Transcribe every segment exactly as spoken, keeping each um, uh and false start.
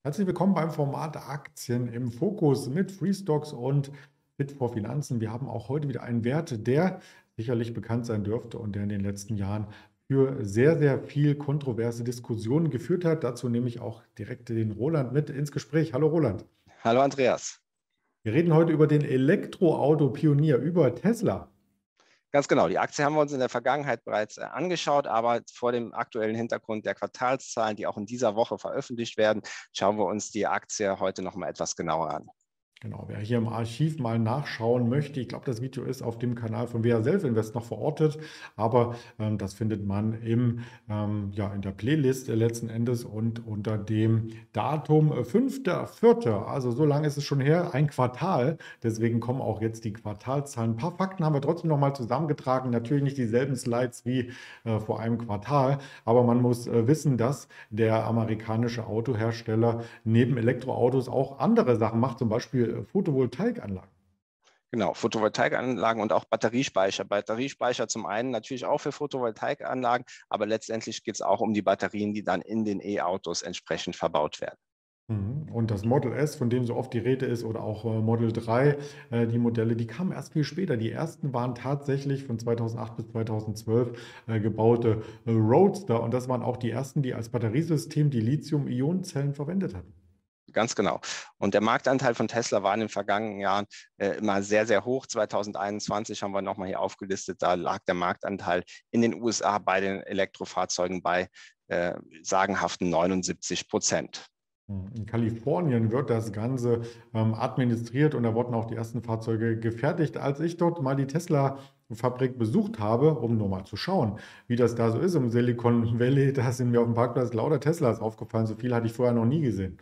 Herzlich willkommen beim Format Aktien im Fokus mit Freestocks und Fit for Finanzen. Wir haben auch heute wieder einen Wert, der sicherlich bekannt sein dürfte und der in den letzten Jahren für sehr, sehr viel kontroverse Diskussionen geführt hat. Dazu nehme ich auch direkt den Roland mit ins Gespräch. Hallo Roland. Hallo Andreas. Wir reden heute über den Elektroauto-Pionier, über Tesla. Ganz genau, die Aktie haben wir uns in der Vergangenheit bereits äh, angeschaut, aber vor dem aktuellen Hintergrund der Quartalszahlen, die auch in dieser Woche veröffentlicht werden, schauen wir uns die Aktie heute noch mal etwas genauer an. Genau, wer hier im Archiv mal nachschauen möchte, ich glaube, das Video ist auf dem Kanal von W H Self Invest noch verortet, aber ähm, das findet man im, ähm, ja, in der Playlist äh, letzten Endes und unter dem Datum äh, fünfter vierter Also so lange ist es schon her, ein Quartal. Deswegen kommen auch jetzt die Quartalzahlen. Ein paar Fakten haben wir trotzdem noch mal zusammengetragen. Natürlich nicht dieselben Slides wie äh, vor einem Quartal, aber man muss äh, wissen, dass der amerikanische Autohersteller neben Elektroautos auch andere Sachen macht, zum Beispiel äh, Photovoltaikanlagen. Genau, Photovoltaikanlagen und auch Batteriespeicher. Batteriespeicher zum einen natürlich auch für Photovoltaikanlagen, aber letztendlich geht es auch um die Batterien, die dann in den E-Autos entsprechend verbaut werden. Mhm. Und das Model S, von dem so oft die Rede ist, oder auch äh, Model drei, äh, die Modelle, die kamen erst viel später. Die ersten waren tatsächlich von zweitausendacht bis zweitausendzwölf äh, gebaute äh, Roadster. Und das waren auch die ersten, die als Batteriesystem die Lithium-Ionen-Zellen verwendet hatten. Ganz genau. Und der Marktanteil von Tesla war in den vergangenen Jahren äh, immer sehr, sehr hoch. zweitausendeinundzwanzig haben wir nochmal hier aufgelistet, da lag der Marktanteil in den U S A bei den Elektrofahrzeugen bei äh, sagenhaften neunundsiebzig Prozent. Mhm. In Kalifornien wird das Ganze ähm, administriert und da wurden auch die ersten Fahrzeuge gefertigt. Als ich dort mal die Tesla-Fabrik besucht habe, um nur mal zu schauen, wie das da so ist im Silicon Valley, da sind mir auf dem Parkplatz lauter Teslas aufgefallen. So viel hatte ich vorher noch nie gesehen.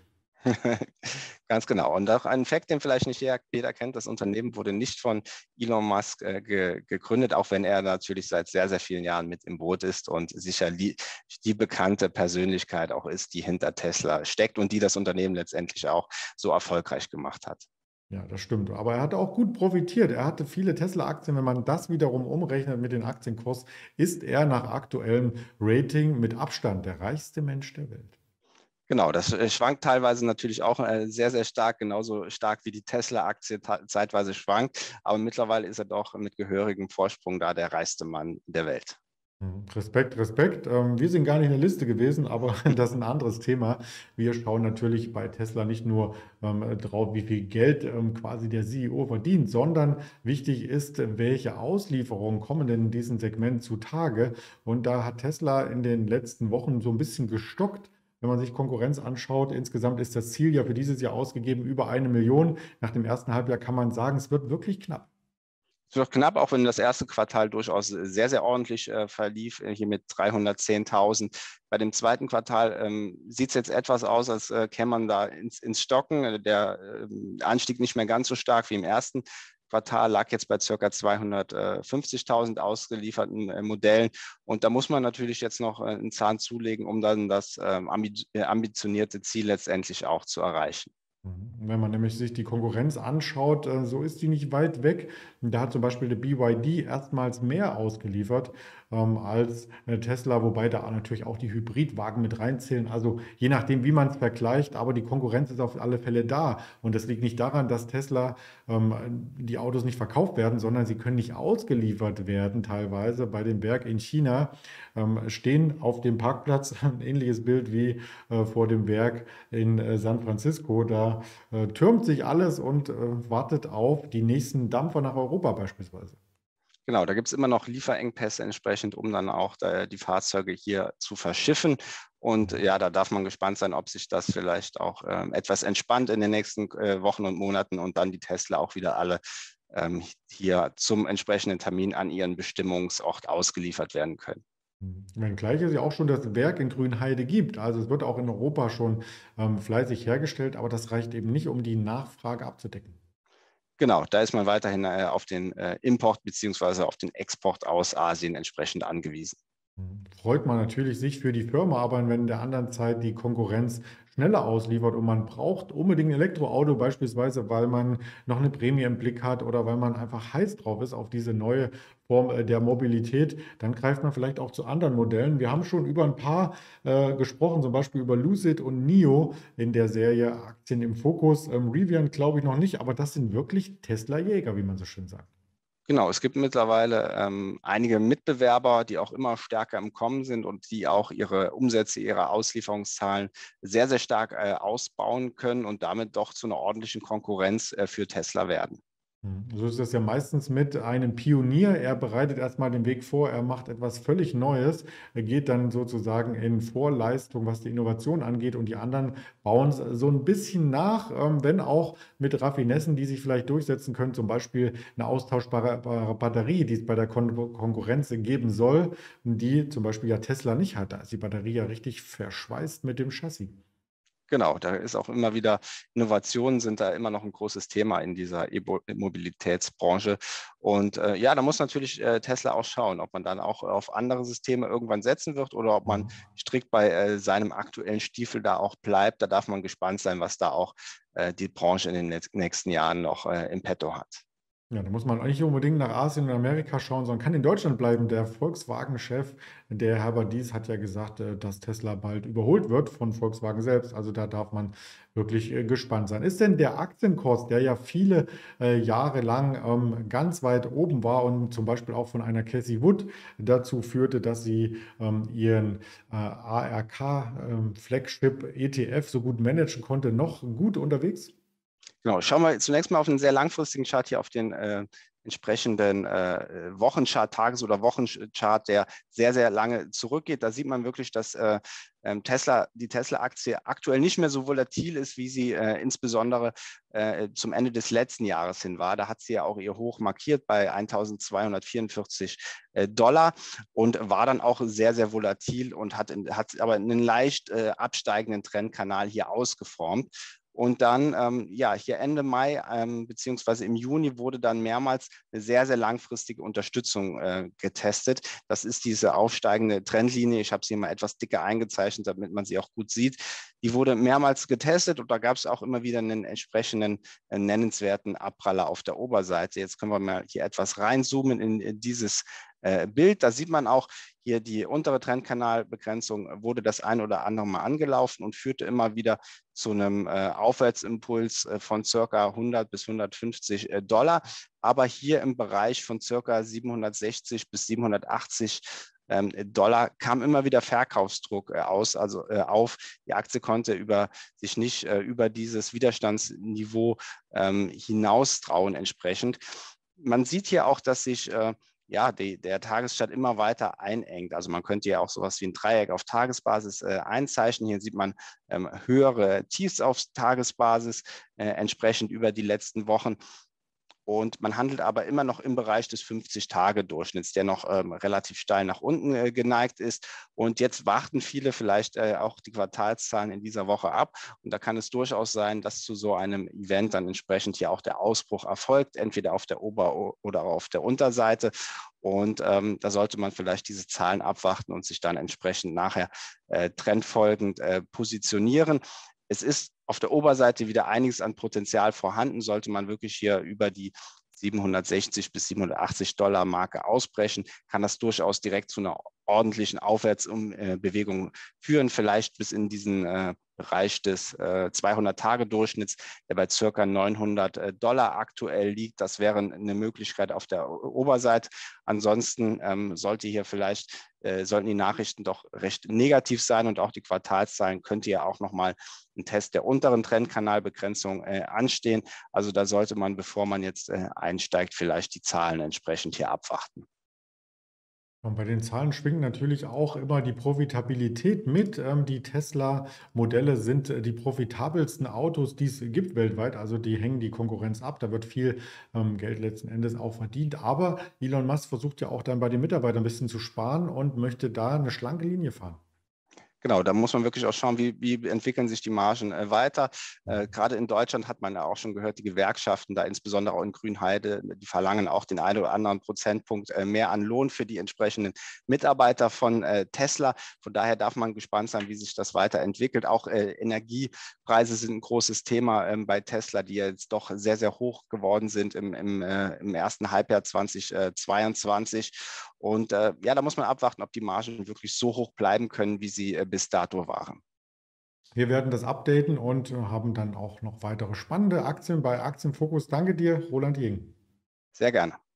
Ganz genau. Und auch ein Fakt, den vielleicht nicht jeder, jeder kennt, das Unternehmen wurde nicht von Elon Musk äh, ge, gegründet, auch wenn er natürlich seit sehr, sehr vielen Jahren mit im Boot ist und sicher die, die bekannte Persönlichkeit auch ist, die hinter Tesla steckt und die das Unternehmen letztendlich auch so erfolgreich gemacht hat. Ja, das stimmt. Aber er hatte auch gut profitiert. Er hatte viele Tesla-Aktien. Wenn man das wiederum umrechnet mit den Aktienkurs, ist er nach aktuellem Rating mit Abstand der reichste Mensch der Welt. Genau, das äh, schwankt teilweise natürlich auch äh, sehr, sehr stark, genauso stark wie die Tesla-Aktie zeitweise schwankt. Aber mittlerweile ist er doch mit gehörigem Vorsprung da der reichste Mann der Welt. Mhm. Respekt, Respekt. Ähm, wir sind gar nicht in der Liste gewesen, aber das ist ein anderes Thema. Wir schauen natürlich bei Tesla nicht nur ähm, drauf, wie viel Geld ähm, quasi der C E O verdient, sondern wichtig ist, welche Auslieferungen kommen denn in diesem Segment zutage. Und da hat Tesla in den letzten Wochen so ein bisschen gestockt. Wenn man sich Konkurrenz anschaut, insgesamt ist das Ziel ja für dieses Jahr ausgegeben über eine Million. Nach dem ersten Halbjahr kann man sagen, es wird wirklich knapp. Es wird knapp, auch wenn das erste Quartal durchaus sehr, sehr ordentlich äh, verlief, äh, hier mit dreihundertzehntausend. Bei dem zweiten Quartal ähm, sieht es jetzt etwas aus, als äh, käme man da ins, ins Stocken. Äh, Der äh, Anstieg nicht mehr ganz so stark wie im ersten Quartal, lag jetzt bei ca. zweihundertfünfzigtausend ausgelieferten äh, Modellen. Und da muss man natürlich jetzt noch äh, einen Zahn zulegen, um dann das ähm, ambi äh, ambitionierte Ziel letztendlich auch zu erreichen. Mhm. Wenn man nämlich sich die Konkurrenz anschaut, äh, so ist die nicht weit weg. Da hat zum Beispiel der B Y D erstmals mehr ausgeliefert ähm, als äh, Tesla, wobei da natürlich auch die Hybridwagen mit reinzählen. Also je nachdem, wie man es vergleicht, aber die Konkurrenz ist auf alle Fälle da. Und das liegt nicht daran, dass Tesla ähm, die Autos nicht verkauft werden, sondern sie können nicht ausgeliefert werden, teilweise bei dem Werk in China. Ähm, stehen auf dem Parkplatz ein ähnliches Bild wie äh, vor dem Werk in äh, San Francisco. Da äh, türmt sich alles und äh, wartet auf die nächsten Dampfer nach Europa beispielsweise. Genau, da gibt es immer noch Lieferengpässe entsprechend, um dann auch da, die Fahrzeuge hier zu verschiffen. Und Mhm. ja, da darf man gespannt sein, ob sich das vielleicht auch ähm, etwas entspannt in den nächsten äh, Wochen und Monaten und dann die Tesla auch wieder alle ähm, hier zum entsprechenden Termin an ihren Bestimmungsort ausgeliefert werden können. Mhm. Wenngleich es ja auch schon das Werk in Grünheide gibt. Also es wird auch in Europa schon ähm, fleißig hergestellt, aber das reicht eben nicht, um die Nachfrage abzudecken. Genau, da ist man weiterhin äh, auf den äh, Import beziehungsweise auf den Export aus Asien entsprechend angewiesen. Mhm. Freut man natürlich sich für die Firma, aber wenn in der anderen Zeit die Konkurrenz schneller ausliefert und man braucht unbedingt ein Elektroauto beispielsweise, weil man noch eine Prämie im Blick hat oder weil man einfach heiß drauf ist auf diese neue Form, äh, der Mobilität, dann greift man vielleicht auch zu anderen Modellen. Wir haben schon über ein paar, äh, gesprochen, zum Beispiel über Lucid und NIO in der Serie Aktien im Fokus. Ähm, Rivian glaube ich noch nicht, aber das sind wirklich Tesla-Jäger, wie man so schön sagt. Genau, es gibt mittlerweile ähm, einige Mitbewerber, die auch immer stärker im Kommen sind und die auch ihre Umsätze, ihre Auslieferungszahlen sehr, sehr stark äh, ausbauen können und damit doch zu einer ordentlichen Konkurrenz äh, für Tesla werden. Mhm. So ist das ja meistens mit einem Pionier. Er bereitet erstmal den Weg vor, er macht etwas völlig Neues. Er geht dann sozusagen in Vorleistung, was die Innovation angeht, und die anderen bauen s so ein bisschen nach, ähm, wenn auch mit Raffinessen, die sich vielleicht durchsetzen können, zum Beispiel eine austauschbare bare Batterie, die es bei der Kon Konkurrenz geben soll, die zum Beispiel ja Tesla nicht hat. Da ist die Batterie ja richtig verschweißt mit dem Chassis. Genau, da ist auch immer wieder, Innovationen sind da immer noch ein großes Thema in dieser E-Mobilitätsbranche. Und äh, ja, da muss natürlich äh, Tesla auch schauen, ob man dann auch auf andere Systeme irgendwann setzen wird oder ob man Mhm. strikt bei äh, seinem aktuellen Stiefel da auch bleibt. Da darf man gespannt sein, was da auch äh, die Branche in den net- nächsten Jahren noch äh, im Petto hat. Ja, da muss man nicht unbedingt nach Asien und Amerika schauen, sondern kann in Deutschland bleiben. Der Volkswagen-Chef, der Herbert Diess, hat ja gesagt, äh, dass Tesla bald überholt wird von Volkswagen selbst. Also da darf man wirklich äh, gespannt sein. Ist denn der Aktienkurs, der ja viele äh, Jahre lang ähm, ganz weit oben war und zum Beispiel auch von einer Cassie Wood dazu führte, dass sie ähm, ihren äh, A R K-Flagship E T F so gut managen konnte, noch gut unterwegs? Genau, schauen wir zunächst mal auf einen sehr langfristigen Chart hier auf den äh, entsprechenden äh, Wochenchart, Tages- oder Wochenchart, der sehr, sehr lange zurückgeht. Da sieht man wirklich, dass äh, ähm, Tesla, die Tesla-Aktie aktuell nicht mehr so volatil ist, wie sie äh, insbesondere äh, zum Ende des letzten Jahres hin war. Da hat sie ja auch ihr Hoch markiert bei eintausendzweihundertvierundvierzig äh, Dollar und war dann auch sehr, sehr volatil und hat, in, hat aber einen leicht äh, absteigenden Trendkanal hier ausgeformt. Und dann, ähm, ja, hier Ende Mai ähm, beziehungsweise im Juni wurde dann mehrmals eine sehr, sehr langfristige Unterstützung äh, getestet. Das ist diese aufsteigende Trendlinie. Ich habe sie mal etwas dicker eingezeichnet, damit man sie auch gut sieht. Die wurde mehrmals getestet und da gab es auch immer wieder einen entsprechenden äh, nennenswerten Abpraller auf der Oberseite. Jetzt können wir mal hier etwas reinzoomen in, in dieses äh, Bild. Da sieht man auch hier die untere Trendkanalbegrenzung, wurde das ein oder andere Mal angelaufen und führte immer wieder zu einem äh, Aufwärtsimpuls äh, von circa hundert bis hundertfünfzig äh, Dollar. Aber hier im Bereich von circa siebenhundertsechzig bis siebenhundertachtzig ähm, Dollar kam immer wieder Verkaufsdruck äh, aus, also äh, auf. Die Aktie konnte über, sich nicht äh, über dieses Widerstandsniveau ähm, hinaustrauen entsprechend. Man sieht hier auch, dass sich äh, ja, die, der Tagesstart immer weiter einengt. Also man könnte ja auch sowas wie ein Dreieck auf Tagesbasis äh, einzeichnen. Hier sieht man ähm, höhere Tiefs auf Tagesbasis, äh, entsprechend über die letzten Wochen. Und man handelt aber immer noch im Bereich des fünfzig-Tage-Durchschnitts, der noch ähm, relativ steil nach unten äh, geneigt ist. Und jetzt warten viele vielleicht äh, auch die Quartalszahlen in dieser Woche ab. Und da kann es durchaus sein, dass zu so einem Event dann entsprechend hier auch der Ausbruch erfolgt, entweder auf der Ober- oder auf der Unterseite. Und ähm, da sollte man vielleicht diese Zahlen abwarten und sich dann entsprechend nachher äh, trendfolgend äh, positionieren. Es ist auf der Oberseite wieder einiges an Potenzial vorhanden. Sollte man wirklich hier über die siebenhundertsechzig bis siebenhundertachtzig Dollar Marke ausbrechen, kann das durchaus direkt zu einer ordentlichen Aufwärtsbewegung führen, vielleicht bis in diesen äh, Bereich des äh, zweihundert-Tage-Durchschnitts, der bei circa neunhundert Dollar aktuell liegt. Das wäre eine Möglichkeit auf der Oberseite. Ansonsten ähm, sollte hier vielleicht, äh, sollten die Nachrichten doch recht negativ sein und auch die Quartalszahlen könnte ja auch nochmal ein Test der unteren Trendkanalbegrenzung äh, anstehen. Also da sollte man, bevor man jetzt äh, einsteigt, vielleicht die Zahlen entsprechend hier abwarten. Und bei den Zahlen schwingt natürlich auch immer die Profitabilität mit. Ähm, die Tesla-Modelle sind äh, die profitabelsten Autos, die es gibt weltweit. Also die hängen die Konkurrenz ab. Da wird viel ähm, Geld letzten Endes auch verdient. Aber Elon Musk versucht ja auch dann bei den Mitarbeitern ein bisschen zu sparen und möchte da eine schlanke Linie fahren. Genau, da muss man wirklich auch schauen, wie, wie entwickeln sich die Margen äh, weiter. Äh, gerade in Deutschland hat man ja auch schon gehört, die Gewerkschaften, da insbesondere auch in Grünheide, die verlangen auch den einen oder anderen Prozentpunkt äh, mehr an Lohn für die entsprechenden Mitarbeiter von äh, Tesla. Von daher darf man gespannt sein, wie sich das weiterentwickelt. Auch äh, Energiepreise sind ein großes Thema ähm, bei Tesla, die jetzt doch sehr, sehr hoch geworden sind im, im, äh, im ersten Halbjahr zweitausendzweiundzwanzig. Und äh, ja, da muss man abwarten, ob die Margen wirklich so hoch bleiben können, wie sie äh, bis dato waren. Wir werden das updaten und äh, haben dann auch noch weitere spannende Aktien bei Aktienfokus. Danke dir, Roland Jegen. Sehr gerne.